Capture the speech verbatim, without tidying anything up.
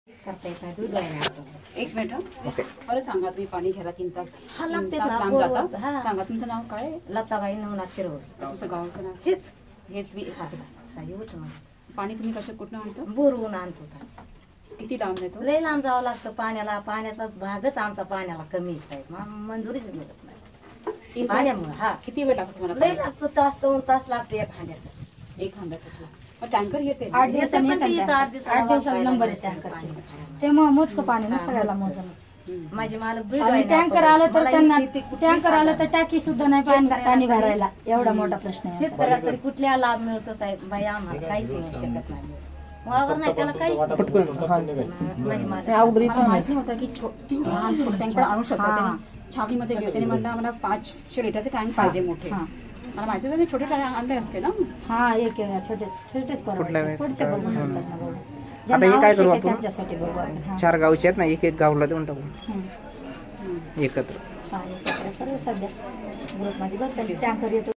करता येत नाही दूध आहे. एक मिनिट ओके. बरं सांगा तुम्ही पाणी घ्यायला तीन तास हा लागते तीन तास ना लांब बोरवर. जाता. हा. सांगा तुमचं नाव काय आहे? लताबाई नवनाथ शिरवळ. तुमचं गावचं नाव हेच हेच मी काही होतं मला. पाणी तुम्ही कसं कुठनं आणतो? बोरवून आणतो होता. किती लांब येतो? लय लांब जावं लागतं पाण्याला. पाण्याचा भागच आमचा पाण्याला कमी आहे. मा- मंजुरीच मिळत नाही तीन तास? पाण्यामुळे. हा किती वेळ लागतो तुम्हाला लय पाणी? लागतो तास दोन तास लागतो एक हांड्यासाठी. एक हांड्यासाठी. मग टँकर येते आठ दिवसांनी पण ते येतात येतं, आठ दिवसाला आठ दिवसाला वापरायला नंबर लागतं येते टँकरचे. पाणी. ते मग मोजकं पाणी ना हा, सगळ्याला मोजकं. मोजूनच. माझी मालक आणि टँकर आलं तर त्यांना टँकर आलं तर टाकी सुद्धा नाही पाणी पाणी भरायला. एवढा मोठा प्रश्न आहे. शेतकऱ्याला तरी कुठल्या लाभ मिळतो साहेब? बाई आम्हाला काहीच मिळू शकत नाही. वावर नाही त्याला काहीच नाही. माझी मालक मला माहिती होतं की छोटी लहान छोटे टँकर आणू शकतात. छावणीमध्ये गेले त्याने म्हणलं आम्हाला पाचशे लिटरचे टँक पाहिजे मोठे. हा. मला माहिती होतं छोटे टँक आणले असते ना. हा एक छोटेच छोटेच कुठल्या वेळेस? पुढच्या बघून म्हणतात ना बघू. आता हे काय करू ज्यांना आवश्यक आहे आपण? त्यांच्यासाठी बघू आपण. हा. चार गावचे आहेत ना, एक एक गावला देऊन टाकू हम्म. एकत्र. हा, एकत्र करू सध्या ग्रुपमध्ये बघ टँकर येतो.